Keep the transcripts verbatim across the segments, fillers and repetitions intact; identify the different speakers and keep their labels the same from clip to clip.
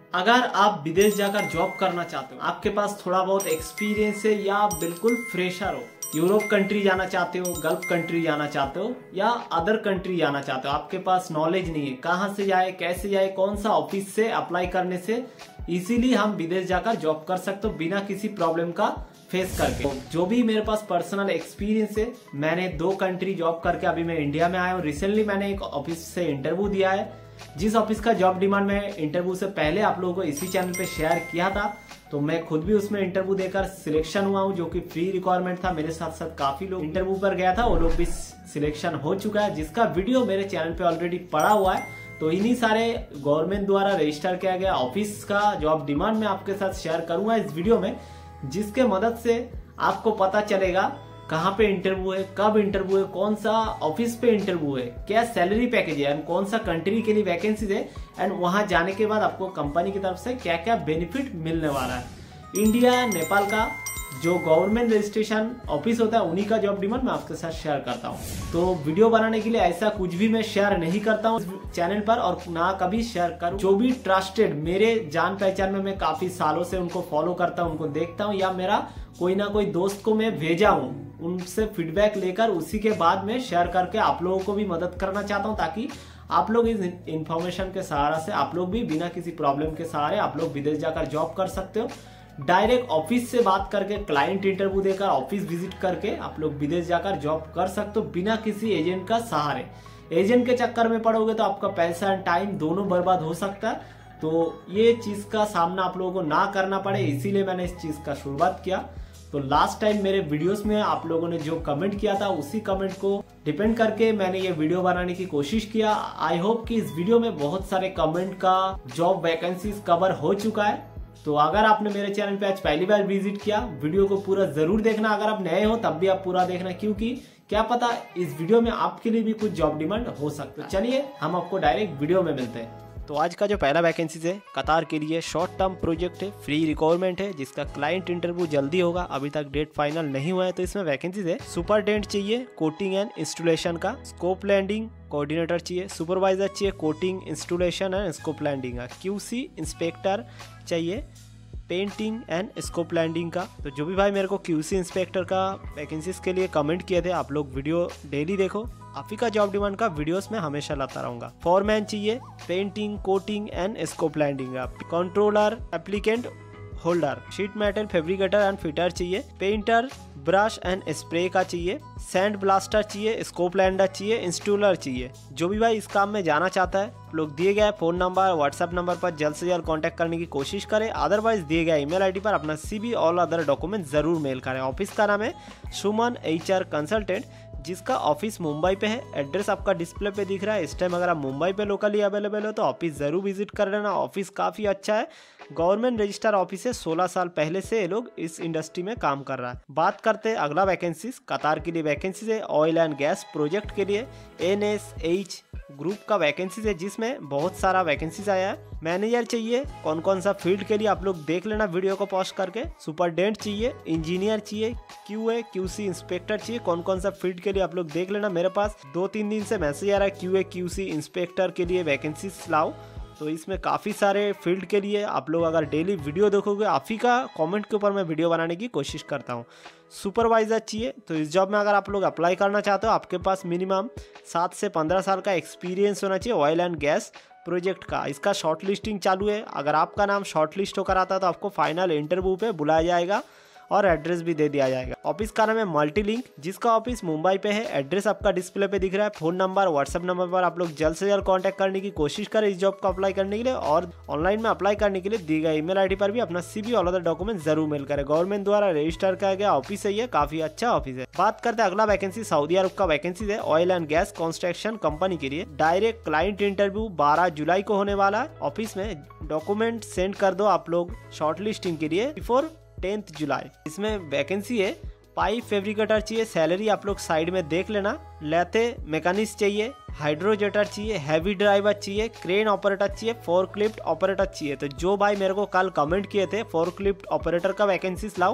Speaker 1: अगर आप विदेश जाकर जॉब करना चाहते हो, आपके पास थोड़ा बहुत एक्सपीरियंस है या बिल्कुल फ्रेशर हो, यूरोप कंट्री जाना चाहते हो, गल्फ कंट्री जाना चाहते हो या अदर कंट्री जाना चाहते हो, आपके पास नॉलेज नहीं है कहाँ से जाए, कैसे जाए, कौन सा ऑफिस से अप्लाई करने से इजीली हम विदेश जाकर जॉब कर सकते हो बिना किसी प्रॉब्लम का फेस करके। जो भी मेरे पास पर्सनल एक्सपीरियंस है, मैंने दो कंट्री जॉब करके अभी मैं इंडिया में आया हूँ। रिसेंटली मैंने एक ऑफिस से इंटरव्यू दिया है, जिस ऑफिस का जॉब डिमांड मैं इंटरव्यू से पहले आप लोगों को इसी चैनल पे शेयर किया था, तो मैं खुद भी उसमें इंटरव्यू देकर सिलेक्शन हुआ हूँ, जो कि फ्री रिक्वायरमेंट था। मेरे साथ साथ काफी लोग इंटरव्यू पर गया था, वो लोग भी सिलेक्शन हो चुका है, जिसका वीडियो मेरे चैनल पे ऑलरेडी पड़ा हुआ है। तो इन्हीं सारे गवर्नमेंट द्वारा रजिस्टर किया गया ऑफिस का जॉब डिमांड मैं आपके साथ शेयर करूंगा इस वीडियो में, जिसके मदद से आपको पता चलेगा कहाँ पे इंटरव्यू है, कब इंटरव्यू है, कौन सा ऑफिस पे इंटरव्यू है, क्या सैलरी पैकेज है, एंड कौन सा कंट्री के लिए वैकेंसीज है, एंड वहां जाने के बाद आपको कंपनी की तरफ से क्या क्या बेनिफिट मिलने वाला है। इंडिया नेपाल का जो गवर्नमेंट रजिस्ट्रेशन ऑफिस होता है, उन्हीं का जॉब डिमांड मैं आपके साथ शेयर करता हूँ। तो वीडियो बनाने के लिए ऐसा कुछ भी मैं शेयर नहीं करता हूँ चैनल पर, और ना कभी शेयर करूँ। जो भी ट्रस्टेड मेरे जान पहचान में, मैं काफी सालों से उनको फॉलो करता हूँ, उनको देखता हूँ, या मेरा कोई ना कोई दोस्त को मैं भेजा हूँ, उनसे फीडबैक लेकर उसी के बाद मैं शेयर करके आप लोगों को भी मदद करना चाहता हूँ, ताकि आप लोग इस इंफॉर्मेशन के सहारा से आप लोग भी बिना किसी प्रॉब्लम के सहारे आप लोग विदेश जाकर जॉब कर सकते हो। डायरेक्ट ऑफिस से बात करके, क्लाइंट इंटरव्यू देकर, ऑफिस विजिट करके आप लोग विदेश जाकर जॉब कर सकते हो बिना किसी एजेंट का सहारे। एजेंट के चक्कर में पड़ोगे तो आपका पैसा एंड टाइम दोनों बर्बाद हो सकता है। तो ये चीज का सामना आप लोगों को ना करना पड़े, इसीलिए मैंने इस चीज का शुरुआत किया। तो लास्ट टाइम मेरे वीडियोस में आप लोगों ने जो कमेंट किया था, उसी कमेंट को डिपेंड करके मैंने ये वीडियो बनाने की कोशिश किया। आई होप कि इस वीडियो में बहुत सारे कमेंट का जॉब वैकेंसीज कवर हो चुका है। तो अगर आपने मेरे चैनल पे आज पहली बार विजिट किया, वीडियो को पूरा जरूर देखना। अगर आप नए हो तब भी आप पूरा देखना, क्योंकि क्या पता इस वीडियो में आपके लिए भी कुछ जॉब डिमांड हो सकता है। चलिए हम आपको डायरेक्ट वीडियो में मिलते हैं। तो आज का जो पहला वैकेंसी है कतार के लिए, शॉर्ट टर्म प्रोजेक्ट है, फ्री रिक्वायरमेंट है, जिसका क्लाइंट इंटरव्यू जल्दी होगा, अभी तक डेट फाइनल नहीं हुआ है। तो इसमें वैकेंसी है सुपरडेंट चाहिए, कोटिंग एंड इंस्टॉलेशन का, स्कोप लैंडिंग कोऑर्डिनेटर चाहिए, सुपरवाइजर चाहिए, coating installation and scope landing का, क्यूसी इंस्पेक्टर चाहिए, पेंटिंग एंड स्कोप लैंडिंग का। तो जो भी भाई मेरे को क्यूसी इंस्पेक्टर का वैकेंसीज के लिए कमेंट किए थे, आप लोग वीडियो डेली देखो, आप ही का जॉब डिमांड का वीडियोस में हमेशा लाता रहूंगा। फॉरमैन चाहिए, painting, coating and scope landing का, controller, applicant holder, sheet metal fabricator and fitter चाहिए, पेंटर, ब्रश एंड स्प्रे का चाहिए, सैंड ब्लास्टर चाहिए, स्कोप लैंडर चाहिए, इंस्टॉलर चाहिए। जो भी भाई इस काम में जाना चाहता है, लोग दिए गए फोन नंबर, व्हाट्सएप नंबर पर जल्द से जल्द कांटेक्ट करने की कोशिश करें। अदरवाइज दिए गए ईमेल आईडी पर अपना सीवी और अदर डॉक्यूमेंट जरूर मेल करें। ऑफिस का नाम है सुमन एचआर कंसल्टेंट, जिसका ऑफिस मुंबई पे है। एड्रेस आपका डिस्प्ले पे दिख रहा है। इस टाइम अगर आप मुंबई पे लोकली अवेलेबल हो तो ऑफिस जरूर विजिट कर लेना। ऑफिस काफ़ी अच्छा है, गवर्नमेंट रजिस्टर ऑफिस है। सोलह साल पहले से ये लोग इस इंडस्ट्री में काम कर रहा है। बात करते हैं अगला वैकेंसीज, कतार के लिए वैकेंसीज है, ऑयल एंड गैस प्रोजेक्ट के लिए, एन एस एच ग्रुप का वैकेंसीज है, जिसमें बहुत सारा वैकेंसीज आया है। मैनेजर चाहिए, कौन कौन सा फील्ड के लिए आप लोग देख लेना वीडियो को पॉज करके। सुपरडेंट चाहिए, इंजीनियर चाहिए, क्यूए क्यूसी इंस्पेक्टर चाहिए, कौन कौन सा फील्ड के लिए आप लोग देख लेना। मेरे पास दो तीन दिन से मैसेज आ रहा है क्यूए क्यूसी इंस्पेक्टर के लिए वैकेंसीज लाओ। तो इसमें काफ़ी सारे फील्ड के लिए आप लोग अगर डेली वीडियो देखोगे, आप ही का कमेंट के ऊपर मैं वीडियो बनाने की कोशिश करता हूँ। सुपरवाइजर चाहिए, तो इस जॉब में अगर आप लोग अप्लाई करना चाहते हो, आपके पास मिनिमम सात से पंद्रह साल का एक्सपीरियंस होना चाहिए ऑयल एंड गैस प्रोजेक्ट का। इसका शॉर्ट लिस्टिंग चालू है। अगर आपका नाम शॉर्ट लिस्ट होकर आता है तो आपको फाइनल इंटरव्यू पे बुलाया जाएगा और एड्रेस भी दे दिया जाएगा। ऑफिस का नाम है मल्टीलिंक, जिसका ऑफिस मुंबई पे है। एड्रेस आपका डिस्प्ले पे दिख रहा है। फोन नंबर, व्हाट्सएप नंबर पर आप लोग जल्द से जल्द कांटेक्ट करने की कोशिश करें इस जॉब को अप्लाई करने के लिए, और ऑनलाइन में अप्लाई करने के लिए दी गई ईमेल आईडी पर भी अपना सीवी और अदर डॉक्यूमेंट जरूर मेल करें। गवर्नमेंट द्वारा रजिस्टर किया गया ऑफिस है, ये काफी अच्छा ऑफिस है। बात करते हैं अगला वैकेंसी, सऊदी अरब का वैकेंसी है, oil and gas construction company के लिए। डायरेक्ट क्लाइंट इंटरव्यू बारह जुलाई को होने वाला है। ऑफिस में डॉक्यूमेंट सेंड कर दो आप लोग शॉर्ट लिस्टिंग के लिए बिफोर टेंथ जुलाई। इसमें वैकेंसी है, पाइप फैब्रिकेटर चाहिए, सैलरी आप लोग साइड में देख लेना। लेथे मैकेनिस्ट चाहिए, हाइड्रोजेटर चाहिए, हैवी ड्राइवर चाहिए, क्रेन ऑपरेटर चाहिए, फोर्कलिफ्ट ऑपरेटर चाहिए। तो जो भाई मेरे को कल कमेंट किए थे फोर्कलिफ्ट ऑपरेटर का वैकेंसीज लाओ,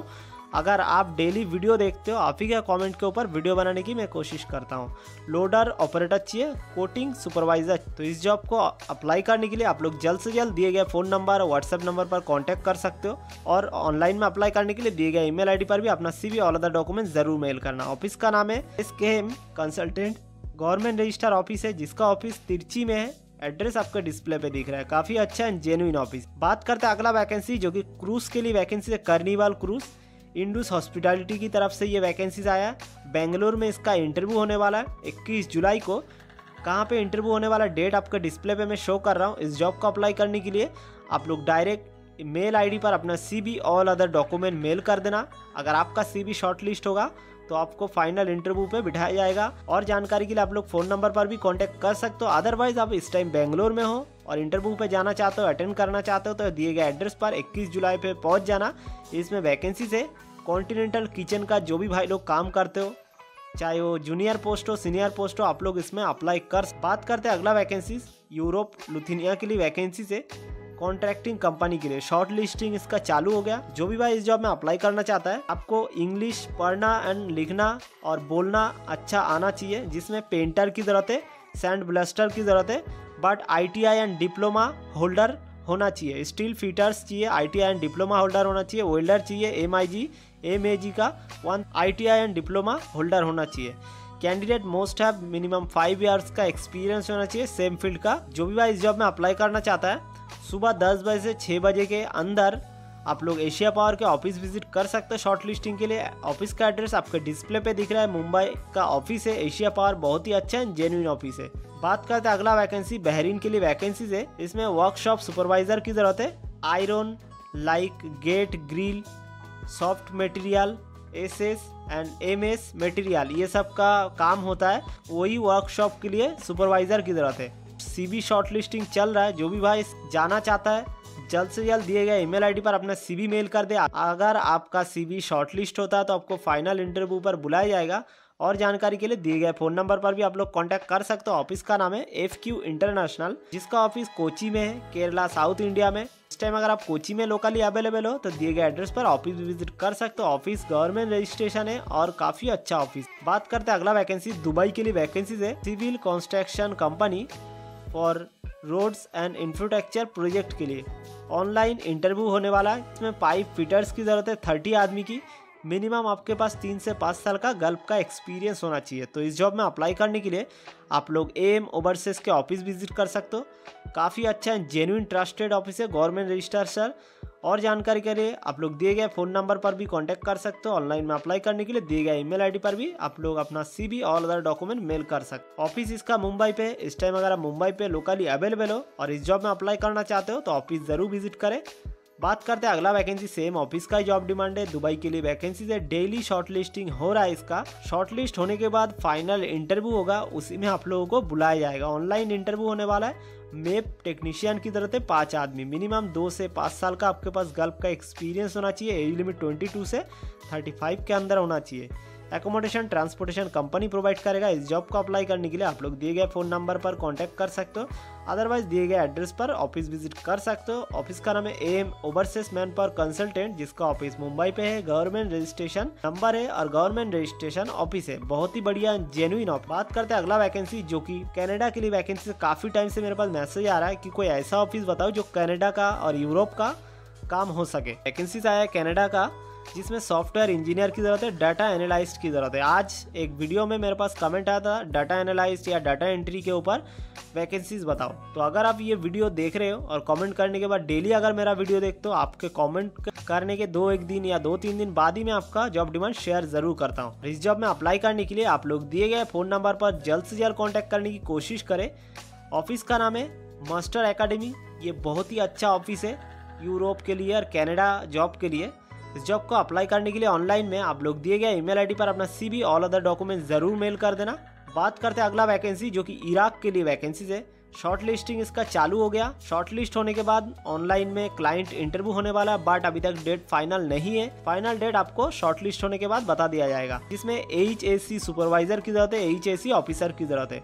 Speaker 1: अगर आप डेली वीडियो देखते हो, आप ही के कमेंट के ऊपर वीडियो बनाने की मैं कोशिश करता हूँ। लोडर ऑपरेटर चाहिए, कोटिंग सुपरवाइजर। तो इस जॉब को अप्लाई करने के लिए आप लोग जल्द से जल्द दिए गए फ़ोन नंबर और व्हाट्सएप नंबर पर कॉन्टैक्ट कर सकते हो, और ऑनलाइन में अप्लाई करने के लिए दिए गए ईमेल आईडी पर भी अपना सीवी और अदर डॉक्यूमेंट जरूर मेल करना। ऑफिस का नाम है S K M consultant government register office है, जिसका ऑफिस तिरची में है। एड्रेस आपके डिस्प्ले पे दिख रहा है। काफी अच्छा एंड जेन्युइन ऑफिस। बात करते हैं अगला वैकेंसी, जो कि क्रूज के लिए वैकेंसी है। कार्निवाल क्रूज इंडूस हॉस्पिटैलिटी की तरफ से ये वैकेंसीज आया है। बेंगलोर में इसका इंटरव्यू होने वाला है इक्कीस जुलाई को। कहाँ पे इंटरव्यू होने वाला, डेट आपके डिस्प्ले पे मैं शो कर रहा हूँ। इस जॉब को अप्लाई करने के लिए आप लोग डायरेक्ट मेल आईडी पर अपना CV all other document mail कर देना। अगर आपका सीवी शॉर्टलिस्ट होगा तो आपको फाइनल इंटरव्यू पे बिठाया जाएगा। और जानकारी के लिए आप लोग फ़ोन नंबर पर भी कांटेक्ट कर सकते हो। अदरवाइज आप इस टाइम बेंगलोर में हो और इंटरव्यू पे जाना चाहते हो, अटेंड करना चाहते हो, तो दिए गए एड्रेस पर इक्कीस जुलाई पे पहुंच जाना। इसमें वैकेंसी से कॉन्टिनेंटल किचन का जो भी भाई लोग काम करते हो, चाहे वो जूनियर पोस्ट हो सीनियर पोस्ट हो, आप लोग इसमें अप्लाई कर। बात करते हैं अगला वैकेंसी, यूरोप लिथुआनिया के लिए वैकेंसी से कॉन्ट्रैक्टिंग कंपनी के लिए शॉर्ट लिस्टिंग इसका चालू हो गया। जो भी भाई इस जॉब में अप्लाई करना चाहता है, आपको इंग्लिश पढ़ना एंड लिखना और बोलना अच्छा आना चाहिए, जिसमें पेंटर की ज़रूरत है, सैंड ब्लास्टर की ज़रूरत है, but ITI and diploma holder होना चाहिए। स्टील फिटर्स चाहिए, आईटीआई एंड डिप्लोमा होल्डर होना चाहिए। वेल्डर चाहिए, एमआईजी एमएजी का one ITI and diploma holder होना चाहिए। Candidate most have minimum five years का एक्सपीरियंस होना चाहिए सेम फील्ड का। जो भी भाई इस जॉब में अप्लाई करना चाहता है, सुबह दस बजे से छः बजे के अंदर आप लोग एशिया पावर के ऑफिस विजिट कर सकते हो शॉर्ट लिस्टिंग के लिए। ऑफिस का एड्रेस आपके डिस्प्ले पे दिख रहा है। मुंबई का ऑफिस है एशिया पावर, बहुत ही अच्छा एंड जेन्युइन ऑफिस है। बात करते हैं अगला वैकेंसी, बहरीन के लिए वैकेंसीज है। इसमें वर्कशॉप सुपरवाइजर की जरूरत है। Iron like gate grill soft material S S and M S material, ये सब का काम होता है। वही वर्कशॉप के लिए सुपरवाइजर की जरूरत है। सीवी शॉर्ट लिस्टिंग चल रहा है। जो भी भाई जाना चाहता है, जल्द से जल्द दिए गए ईमेल आईडी पर अपना सीवी मेल कर दे। अगर आपका सीवी शॉर्टलिस्ट होता है तो आपको फाइनल इंटरव्यू पर बुलाया जाएगा। और जानकारी के लिए दिए गए फ़ोन नंबर पर भी आप लोग कांटेक्ट कर सकते हो। ऑफिस का नाम है एफ क्यू इंटरनेशनल, जिसका ऑफिस कोची में है, केरला साउथ इंडिया में। इस टाइम अगर आप कोची में लोकली अवेलेबल हो तो दिए गए एड्रेस पर ऑफिस विजिट कर सकते हो। ऑफिस गवर्नमेंट रजिस्ट्रेशन है और काफ़ी अच्छा ऑफिस। बात करते हैं अगला वैकेंसी, दुबई के लिए वैकेंसीज है। Civil construction company for roads and infrastructure project के लिए ऑनलाइन इंटरव्यू होने वाला है। इसमें पाइप फिटर्स की ज़रूरत है, थर्टी आदमी की। मिनिमम आपके पास तीन से पाँच साल का गल्फ का एक्सपीरियंस होना चाहिए। तो इस जॉब में अप्लाई करने के लिए आप लोग एम ओवरसीज के ऑफिस विजिट कर सकते हो। काफ़ी अच्छा है, जेन्युइन ट्रस्टेड ऑफिस है, गवर्नमेंट रजिस्टर सर। और जानकारी के लिए आप लोग दिए गए फ़ोन नंबर पर भी कांटेक्ट कर सकते हो। ऑनलाइन में अप्लाई करने के लिए दिए गए ईमेल आईडी पर भी आप लोग अपना सीवी और अदर डॉक्यूमेंट मेल कर सकते हो। ऑफिस इसका मुंबई पे। इस टाइम अगर आप मुंबई पे लोकली अवेलेबल हो और इस जॉब में अप्लाई करना चाहते हो तो ऑफिस ज़रूर विजिट करें। बात करते हैं अगला वैकेंसी, सेम ऑफिस का ही जॉब डिमांड है। दुबई के लिए वैकेंसी है। डेली शॉर्टलिस्टिंग हो रहा है इसका। शॉर्टलिस्ट होने के बाद फाइनल इंटरव्यू होगा, उसी में आप लोगों को बुलाया जाएगा। ऑनलाइन इंटरव्यू होने वाला है। मेप टेक्नीशियन की जरूरत है पाँच आदमी। मिनिमम दो से पाँच साल का आपके पास गल्फ का एक्सपीरियंस होना चाहिए। एज लिमिट बाईस से पैंतीस के अंदर होना चाहिए। एकोमोडेशन ट्रांसपोर्टेशन कंपनी प्रोवाइड करेगा। इस जॉब को अप्लाई करने के लिए आप लोग दिए गए फ़ोन नंबर पर कांटेक्ट कर सकते हो। अदरवाइज दिए गए एड्रेस पर ऑफिस विजिट कर सकते हो। ऑफिस का नाम है M overseas man power consultant, जिसका ऑफिस मुंबई पे है। गवर्नमेंट रजिस्ट्रेशन नंबर है और गवर्नमेंट रजिस्ट्रेशन ऑफिस है। बहुत ही बढ़िया जेन्युइन ऑफिस। बात करते हैं अगला वैकेंसी, जो कि कनाडा के लिए वैकेंसी। काफी टाइम से मेरे पास मैसेज आ रहा है कि कोई ऐसा ऑफिस बताओ जो कनाडा का और यूरोप का काम हो सके। वैकेंसीज आया है कनाडा का, जिसमें सॉफ्टवेयर इंजीनियर की ज़रूरत है, डाटा एनालिस्ट की ज़रूरत है। आज एक वीडियो में मेरे पास कमेंट आया था डाटा एनालिस्ट या डाटा एंट्री के ऊपर वैकेंसीज बताओ। तो अगर आप ये वीडियो देख रहे हो और कमेंट करने के बाद डेली अगर मेरा वीडियो देखते हो, आपके कमेंट करने के दो एक दिन या दो तीन दिन बाद ही मैं आपका जॉब डिमांड शेयर ज़रूर करता हूँ। इस जॉब में अप्लाई करने के लिए आप लोग दिए गए फ़ोन नंबर पर जल्द से जल्द कॉन्टैक्ट करने की कोशिश करें। ऑफिस का नाम है मास्टर एकेडमी। ये बहुत ही अच्छा ऑफिस है यूरोप के लिए और कनाडा जॉब के लिए। इस जॉब को अप्लाई करने के लिए ऑनलाइन में आप लोग दिए गए ईमेल आईडी पर अपना सीवी ऑल अदर डॉक्यूमेंट जरूर मेल कर देना। बात करते हैं अगला वैकेंसी, जो कि इराक के लिए वैकेंसीज है। शॉर्ट लिस्टिंग इसका चालू हो गया। शॉर्ट लिस्ट होने के बाद ऑनलाइन में क्लाइंट इंटरव्यू होने वाला है, बट अभी तक डेट फाइनल नहीं है। फाइनल डेट आपको शॉर्ट लिस्ट होने के बाद बता दिया जाएगा। जिसमें एच ए सी सुपरवाइजर की जरूरत है, एच ए सी ऑफिसर की जरूरत है।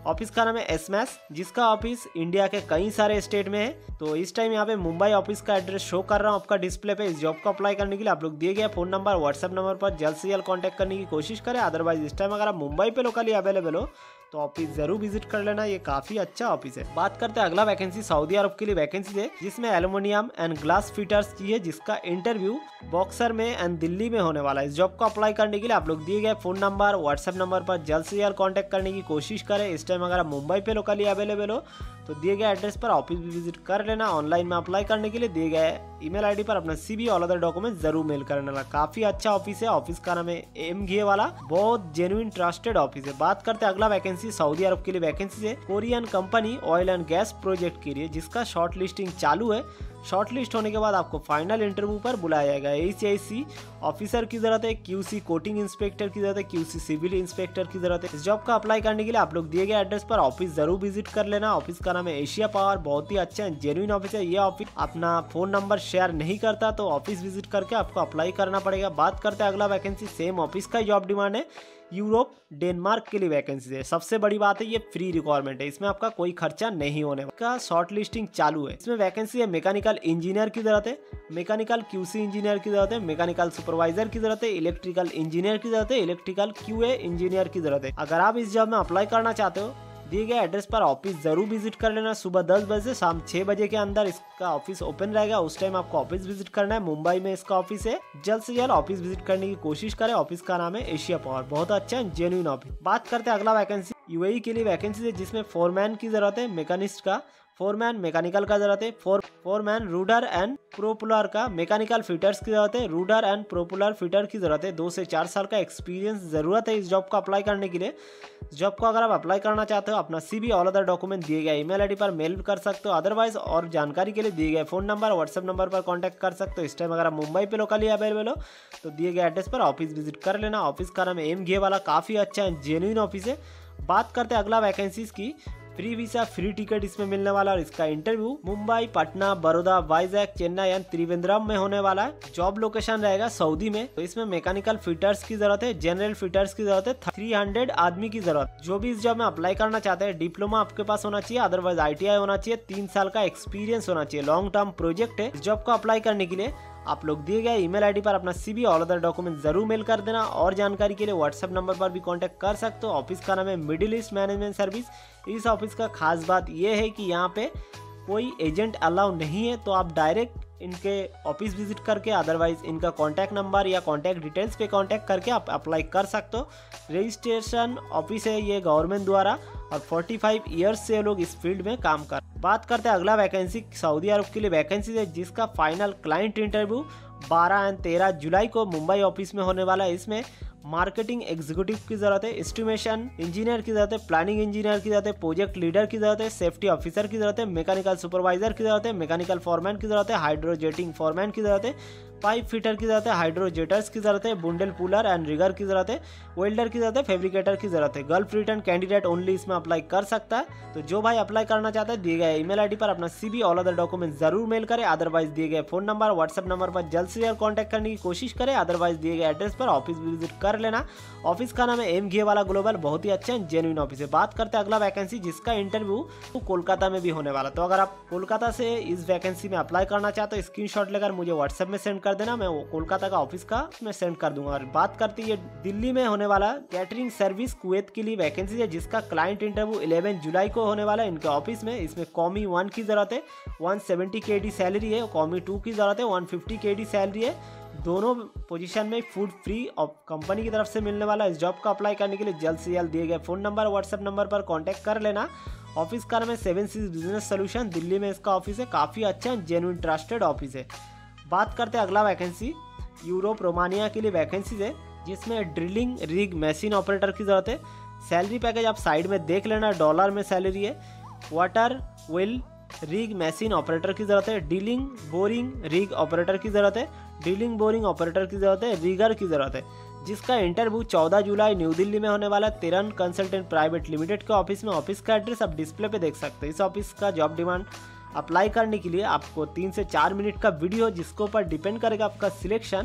Speaker 1: ऑफिस का नाम है एसमैस, जिसका ऑफिस इंडिया के कई सारे स्टेट में है। तो इस टाइम यहाँ पे मुंबई ऑफिस का एड्रेस शो कर रहा हूँ आपका डिस्प्ले पे। इस जॉब को अप्लाई करने के लिए आप लोग दिए गए फोन नंबर व्हाट्सएप नंबर पर जल्द से जल्द कॉन्टैक्ट करने की कोशिश करें। अदरवाइज इस टाइम अगर आप मुंबई पे लोकली अवेलेबल हो तो ऑफिस जरूर विजिट कर लेना, ये काफी अच्छा ऑफिस है। बात करते हैं अगला वैकेंसी सऊदी अरब के लिए वैकेंसी है, जिसमें एल्युमिनियम एंड ग्लास फिटर्स की है, जिसका इंटरव्यू बॉक्सर में एंड दिल्ली में होने वाला है। इस जॉब को अप्लाई करने के लिए आप लोग दिए गए फोन नंबर व्हाट्सएप नंबर पर जल्द से जल्द कॉन्टैक्ट करने की कोशिश करें। इस टाइम अगर आप मुंबई पे लोकली अवेलेबल हो तो दिए गए एड्रेस पर ऑफिस भी विजिट कर लेना। ऑनलाइन में अप्लाई करने के लिए दिए गए ईमेल आईडी पर अपना सीवी और अदर डॉक्यूमेंट जरूर मेल करना। काफी अच्छा ऑफिस है। ऑफिस का नाम है एम घे वाला, बहुत जेन्युइन ट्रस्टेड ऑफिस है। बात करते हैं अगला वैकेंसी सऊदी अरब के लिए वैकेंसी है, Korean company oil and gas project के लिए, जिसका शॉर्ट लिस्टिंग चालू है। शॉर्ट लिस्ट होने के बाद आपको फाइनल इंटरव्यू पर बुलाया जाएगा। एसीआईसी ऑफिसर की जरूरत है, क्यूसी कोटिंग इंस्पेक्टर की जरूरत है, क्यूसी सिविल इंस्पेक्टर की जरूरत है। इस जॉब का अप्लाई करने के लिए आप लोग दिए गए एड्रेस पर ऑफिस जरूर विजिट कर लेना। ऑफिस का नाम है एशिया पावर, बहुत ही अच्छा जेन्युइन ऑफिस है। ये ऑफिस अपना फोन नंबर शेयर नहीं करता, तो ऑफिस विजिट करके आपको अप्लाई करना पड़ेगा। बात करते हैं अगला वैकेंसी, सेम ऑफिस का जॉब डिमांड है, यूरोप डेनमार्क के लिए वैकेंसी है। सबसे बड़ी बात है ये फ्री रिक्वायरमेंट है, इसमें आपका कोई खर्चा नहीं होने का। शॉर्ट लिस्टिंग चालू है। इसमें वैकेंसी है मैकेनिकल इंजीनियर की जरूरत है, मैकेनिकल क्यूसी इंजीनियर की जरूरत है, मैकेनिकल सुपरवाइजर की जरूरत है, इलेक्ट्रिकल इंजीनियर की जरूरत है, इलेक्ट्रिकल क्यूए इंजीनियर की जरूरत है। अगर आप इस जॉब में अप्लाई करना चाहते हो दिए गए एड्रेस पर ऑफिस जरूर विजिट कर लेना। सुबह दस बजे से शाम छह बजे के अंदर इसका ऑफिस ओपन रहेगा, उस टाइम आपको ऑफिस विजिट करना है। मुंबई में इसका ऑफिस है। जल्द से जल्द ऑफिस विजिट करने की कोशिश करें। ऑफिस का नाम है एशिया पावर, बहुत अच्छा जेन्युइन ऑफिस। बात करते हैं अगला वैकेंसी, यूएई के लिए वैकेंसी है, जिसमें फोरमैन की जरूरत है, मैकेनिस्ट का फोरमैन, मैकेनिकल का जरूरत है, for foreman rudder and propeller का, मैकेनिकल फिटर्स की जरूरत है, रूडर एंड प्रोपुलर फिटर की जरूरत है। दो से चार साल का एक्सपीरियंस जरूरत है इस जॉब को अप्लाई करने के लिए। इस जॉब को अगर आप अप्लाई करना चाहते हो अपना सीवी और अदर डॉक्यूमेंट दिए गए ईमेल आईडी पर मेल कर सकते हो। अदरवाइज और जानकारी के लिए दिए गए फोन नंबर व्हाट्सएप नंबर पर कॉन्टैक्ट कर सकते हो। इस टाइम अगर आप मुंबई पे लोकली अवेलेबल हो तो दिए गए एड्रेस पर ऑफिस विजिट कर लेना। ऑफिस का नाम एम घे वाला, काफी अच्छा जेन्युइन ऑफिस है। बात करते हैं अगला वैकेंसीज की, फ्री वीसा फ्री टिकट इसमें मिलने वाला और इसका इंटरव्यू मुंबई, पटना, बड़ौदा, वाइजैक, चेन्नई एंड त्रिवेंद्रम में होने वाला है। जॉब लोकेशन रहेगा सऊदी में। तो इसमें मैकेनिकल फिटर्स की जरूरत है, जनरल फिटर्स की जरूरत है, तीन सौ आदमी की जरूरत। जो भी इस जॉब में अप्लाई करना चाहते हैं डिप्लोमा आपके पास होना चाहिए, अदरवाइज आईटीआई होना चाहिए, तीन साल का एक्सपीरियंस होना चाहिए। लॉन्ग टर्म प्रोजेक्ट है। इस जॉब को अप्लाई करने के लिए आप लोग दिए गए ईमेल आईडी पर अपना सीवी और अदर डॉक्यूमेंट जरूर मेल कर देना। और जानकारी के लिए व्हाट्सएप नंबर पर भी कांटेक्ट कर सकते हो। ऑफिस का नाम है मिडिल ईस्ट मैनेजमेंट सर्विस। इस ऑफिस का खास बात यह है कि यहाँ पे कोई एजेंट अलाउ नहीं है, तो आप डायरेक्ट इनके ऑफिस विजिट करके अदरवाइज इनका कॉन्टैक्ट नंबर या कॉन्टैक्ट डिटेल्स पे कॉन्टैक्ट करके आप अप्लाई कर सकते हो। रजिस्ट्रेशन ऑफिस है ये गवर्नमेंट द्वारा और पैंतालीस इयर्स से लोग इस फील्ड में काम कर। बात करते हैं अगला वैकेंसी सऊदी अरब के लिए वैकेंसी है, जिसका फाइनल क्लाइंट इंटरव्यू बारह एंड तेरह जुलाई को मुंबई ऑफिस में होने वाला है। इसमें मार्केटिंग एग्जीक्यूटिव की जरूरत है, एस्टिमेशन इंजीनियर की जरूरत है, प्लानिंग इंजीनियर की जरूरत है, प्रोजेक्ट लीडर की जरूरत है, सेफ्टी ऑफिसर की जरूरत है, मैकेनिकल सुपरवाइजर की जरूरत है, मैकेनिकल फॉरमैन की जरूरत है, हाइड्रोजेटिंग फॉरमैन की जरूरत है, पाइप फिटर की जरूरत है, हाइड्रोजेटर्स की जरूरत है, बुंडल पुलर एंड रिगर की जरूरत है, वेल्डर की जरूरत है, फैब्रिकेटर की जरूरत है। गल्फ रिटर्न कैंडिडेट ओनली इसमें अप्लाई कर सकता है। तो जो भाई अप्लाई करना चाहता है दिए गए ईमेल आईडी पर अपना सीवी और अदर डॉक्यूमेंट जरूर मेल करें। अदरवाइज दिए गए फोन नंबर व्हाट्सएप नंबर पर जल्द से जल्द कॉन्टैक्ट करने की कोशिश करें। अदरवाइज दिए गए एड्रेस पर ऑफिस विजिट कर लेना। ऑफिस का नाम है एम घे वाला ग्लोबल, बहुत ही अच्छा जेन्युइन ऑफिस है। बात करते हैं अगला वैकेंसी, जिसका इंटरव्यू तो कोलकाता में भी होने वाला। तो अगर आप कोलकाता से इस वैकेंसी में अप्लाई करना चाहते हो स्क्रीनशॉट लेकर मुझे व्हाट्सएप में सेंड कर देना, मैं कोलकाता का ऑफिस का मैं सेंड कर दूंगा। और बात करते हैं दिल्ली में होने वाला कैटरिंग सर्विस कुवैत के लिए वैकेंसी है, जिसका क्लाइंट इंटरव्यू ग्यारह जुलाई को होने वाला है इनके ऑफिस में। इसमें कॉमी वन की जरूरत है, एक सौ सत्तर के डी सैलरी है, कॉमी टू की जरूरत है, एक सौ पचास के डी सैलरी है। दोनों पोजीशन में फूड फ्री कंपनी की तरफ से मिलने वाला है। इस जॉब को अप्लाई करने के लिए जल्द से जल्द दिए गए फोन नंबर व्हाट्सएप नंबर पर कांटेक्ट कर लेना। ऑफिस का नाम है seven seas business solution, Delhi में इसका ऑफिस है। काफ़ी अच्छा जेन्युइन ट्रस्टेड ऑफिस है। बात करते हैं अगला वैकेंसी, यूरोप रोमानिया के लिए वैकेंसीज है, जिसमें ड्रिलिंग रिग मशीन ऑपरेटर की जरूरत है। सैलरी पैकेज आप साइड में देख लेना, डॉलर में सैलरी है। Water well rig machine operator की जरूरत है। डीलिंग बोरिंग रिग ऑपरेटर की जरूरत है। डीलिंग बोरिंग ऑपरेटर की जरूरत है। रिगर की जरूरत है, जिसका इंटरव्यू चौदह जुलाई न्यू दिल्ली में होने वाला है। तिरन कंसल्टेंट प्राइवेट लिमिटेड के ऑफिस में। ऑफिस का एड्रेस आप डिस्प्ले पे देख सकते हैं। इस ऑफिस का जॉब डिमांड अप्लाई करने के लिए आपको तीन से चार मिनट का वीडियो, जिसके ऊपर डिपेंड करेगा आपका selection,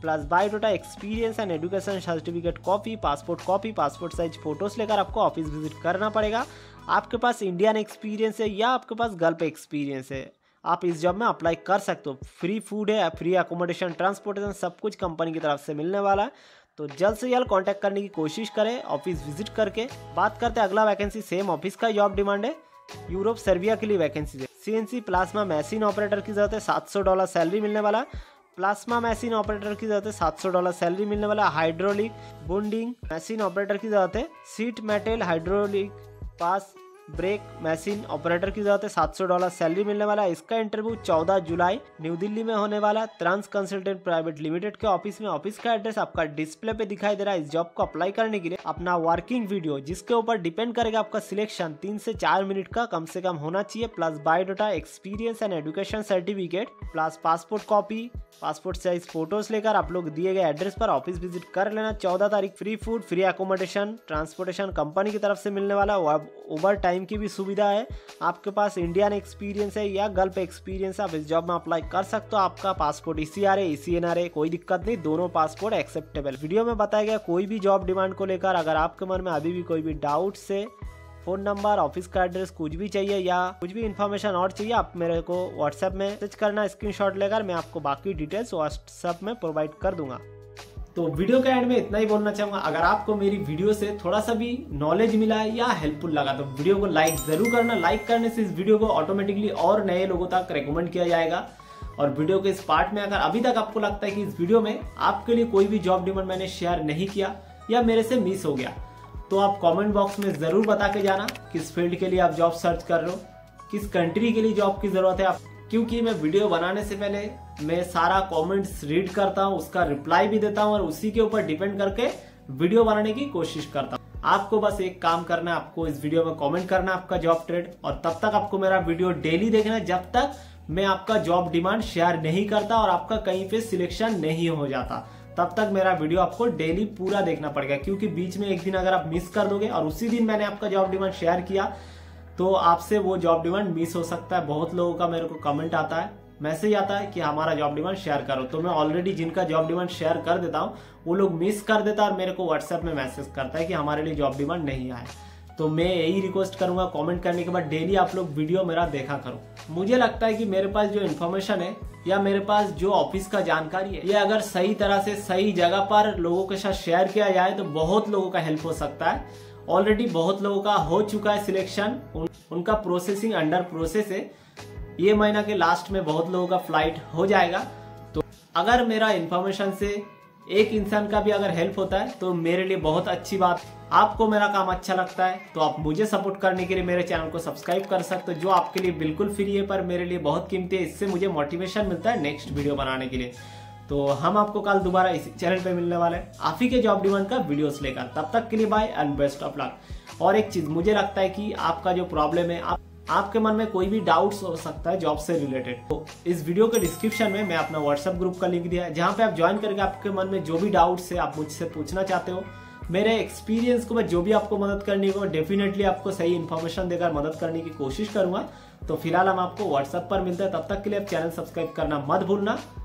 Speaker 1: plus biodata, experience and education certificate copy, passport copy, passport size photos लेकर आपको ऑफिस विजिट करना पड़ेगा। आपके पास इंडियन एक्सपीरियंस है या आपके पास गल्फ एक्सपीरियंस है, आप इस जॉब में अप्लाई कर सकते हो। फ्री फूड है, फ्री अकोमोडेशन, ट्रांसपोर्टेशन सब कुछ कंपनी की तरफ से मिलने वाला है। तो जल्द से जल्द कांटेक्ट करने की कोशिश करें ऑफिस विजिट करके। बात करते हैं अगला वैकेंसी, सेम ऑफिस का जॉब डिमांड है, यूरोप सर्बिया के लिए वैकेंसी है। सीएनसी प्लाज्मा मशीन ऑपरेटर की जरूरत है, सात सौ डॉलर सैलरी मिलने वाला है। प्लाज्मा मशीन ऑपरेटर की जरूरत है, सात सौ डॉलर सैलरी मिलने वाला है। हाइड्रोलिक बॉन्डिंग मशीन ऑपरेटर की जरूरत है, sheet metal hydraulic press brake machine operator की जरूरत है, सात सौ डॉलर सैलरी मिलने वाला है। इसका इंटरव्यू चौदह जुलाई न्यू दिल्ली में होने वाला है, ट्रांस कंसल्टेंट प्राइवेट लिमिटेड के ऑफिस में। ऑफिस का एड्रेस आपका डिस्प्ले पे दिखाई दे रहा है। इस जॉब को अप्लाई करने के लिए अपना वर्किंग वीडियो, जिसके ऊपर डिपेंड करेगा आपका सिलेक्शन, तीन से चार मिनट का कम से कम होना चाहिए, plus biodata, experience and education certificate, plus passport copy, passport size photos लेकर आप लोग दिए गए एड्रेस पर ऑफिस विजिट कर लेना। चौदह तारीख free food, free accommodation, transportation company की तरफ से मिलने वाला है। ओवर टाइम की भी सुविधा है। आपके पास इंडियन एक्सपीरियंस है या गल्फ एक्सपीरियंस है, आप इस जॉब में अप्लाई कर सकते हो। आपका पासपोर्ट ईसीआर है, ईसीएनआर है, कोई दिक्कत नहीं, दोनों पासपोर्ट एक्सेप्टेबल। वीडियो में बताया गया कोई भी जॉब डिमांड को लेकर अगर आपके मन में अभी भी कोई भी डाउट से, फोन नंबर, ऑफिस का एड्रेस कुछ भी चाहिए या कुछ भी इन्फॉर्मेशन और चाहिए, आप मेरे को व्हाट्सएप में मैसेज करना स्क्रीनशॉट लेकर, मैं आपको बाकी डिटेल्स व्हाट्सएप में प्रोवाइड कर दूंगा। तो वीडियो के एंड में इतना ही बोलना चाहूंगा, अगर आपको मेरी वीडियो से थोड़ा सा भी नॉलेज मिला है या हेल्पफुल लगा तो वीडियो को लाइक जरूर करना। लाइक करने से इस वीडियो को ऑटोमेटिकली और नए लोगों तक रेकमेंड किया जाएगा। और वीडियो के इस पार्ट में अगर अभी तक आपको लगता है कि इस वीडियो में आपके लिए कोई भी जॉब डिमांड मैंने शेयर नहीं किया या मेरे से मिस हो गया, तो आप कमेंट बॉक्स में जरूर बता के जाना किस फील्ड के लिए आप जॉब सर्च कर रहे हो, किस कंट्री के लिए जॉब की जरूरत है आप, क्योंकि मैं वीडियो बनाने से पहले मैं सारा कमेंट्स रीड करता हूँ, उसका रिप्लाई भी देता हूँ और उसी के ऊपर डिपेंड करके वीडियो बनाने की कोशिश करता हूँ। आपको बस एक काम करना है, आपको इस वीडियो में कमेंट करना है आपका जॉब ट्रेड, और तब तक आपको मेरा वीडियो डेली देखना है जब तक मैं आपका जॉब डिमांड शेयर नहीं करता और आपका कहीं पे सिलेक्शन नहीं हो जाता। तब तक मेरा वीडियो आपको डेली पूरा देखना पड़ेगा, क्योंकि बीच में एक दिन अगर आप मिस कर दोगे और उसी दिन मैंने आपका जॉब डिमांड शेयर किया तो आपसे वो जॉब डिमांड मिस हो सकता है। बहुत लोगों का मेरे को कमेंट आता है, मैसेज आता है कि हमारा जॉब डिमांड शेयर करो, तो मैं ऑलरेडी जिनका जॉब डिमांड शेयर कर देता हूँ वो लोग मिस कर देता है और मेरे को व्हाट्सएप में मैसेज करता है कि हमारे लिए जॉब डिमांड नहीं आए। तो मैं यही रिक्वेस्ट करूंगा, कमेंट करने के बाद डेली आप लोग वीडियो मेरा देखा करो। मुझे लगता है कि मेरे पास जो इन्फॉर्मेशन है या मेरे पास जो ऑफिस का जानकारी है, ये अगर सही तरह से सही जगह पर लोगों के साथ शेयर किया जाए तो बहुत लोगों का हेल्प हो सकता है। ऑलरेडी बहुत लोगों का हो चुका है सिलेक्शन, उन, उनका प्रोसेसिंग अंडर प्रोसेस है। ये महीना के लास्ट में बहुत लोगों का फ्लाइट हो जाएगा। तो अगर मेरा इन्फॉर्मेशन से एक इंसान का भी अगर हेल्प होता है तो मेरे लिए बहुत अच्छी बात। आपको मेरा काम अच्छा लगता है तो आप मुझे सपोर्ट करने के लिए मेरे चैनल को सब्सक्राइब कर सकते हो, जो आपके लिए बिल्कुल फ्री है पर मेरे लिए बहुत कीमती है। इससे मुझे मोटिवेशन मिलता है नेक्स्ट वीडियो बनाने के लिए। तो हम आपको कल दोबारा इसी चैनल पे मिलने वाले हैं आप ही के जॉब डिमांड का वीडियोस लेकर। तब तक के लिए bye and best of luck. और एक चीज, मुझे लगता है कि आपका जो प्रॉब्लम है, आप आपके मन में कोई भी डाउट्स हो सकता है जॉब से रिलेटेड, तो इस वीडियो के डिस्क्रिप्शन में मैं अपना व्हाट्सएप ग्रुप का लिंक दिया है, जहां पे आप ज्वाइन करके आपके मन में जो भी डाउट्स है आप मुझसे पूछना चाहते हो, मेरे एक्सपीरियंस को मैं जो भी आपको मदद करनी हो डेफिनेटली आपको सही इन्फॉर्मेशन देकर मदद करने की कोशिश करूंगा। तो फिलहाल हम आपको व्हाट्सएप पर मिलते हैं, तब तक के लिए आप चैनल सब्सक्राइब करना मत भूलना।